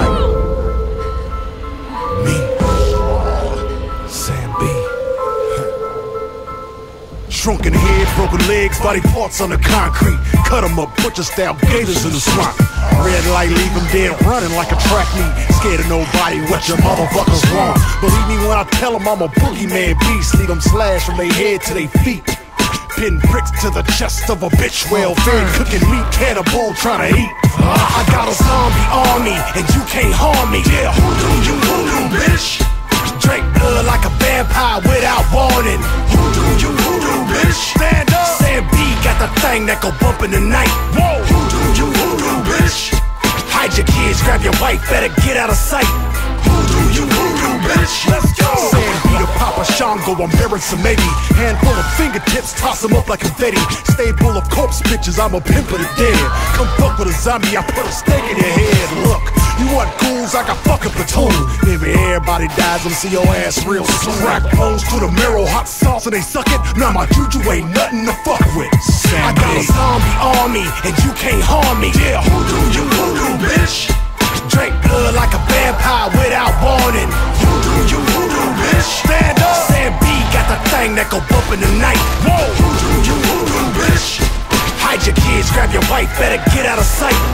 night. Me, Sam B. Shrunken head, broken legs, body parts on the concrete. Cut 'em up, butcher style gators in the swamp. Red light, leave him dead running like a track meet. Scared of nobody, what your motherfuckers want. Believe me when I tell them I'm a boogeyman beast. Leave them slashed from their head to their feet. Pin bricks to the chest of a bitch, well fed, cooking meat, cannibal trying to eat. I got a zombie army, and you can't harm me. Yeah, hoodoo, bitch. Drink blood like a vampire without warning. Hoodoo, bitch. Stand up. Sam B got the thing that go bump in the night. Whoa, hoodoo, bitch. Hide your kids, grab your wife, better get out of sight. Hoodoo, bitch. Let's go. Sam B to Papa Shango, I'm bearing some maybe. Handful of fingertips, toss them up like confetti. Stay full of corpse bitches, I'm a pimp of the dead. Come fuck with a zombie, I put a stake in your head. Look, you want ghouls, I got fucking platoon. Maybe everybody dies, I'ma see your ass real soon. Rack bones to the marrow, hot sauce and they suck it. Now my juju ain't nothing to fuck with. I got a zombie army, and you can't harm me. Yeah, hoodoo, bitch. Drink blood like a vampire without warning. Hoodoo, bitch. Stand up. Sam B got the thing that go bump in the night. Whoa, hoodoo, bitch. Hide your kids, grab your wife, better get out of sight.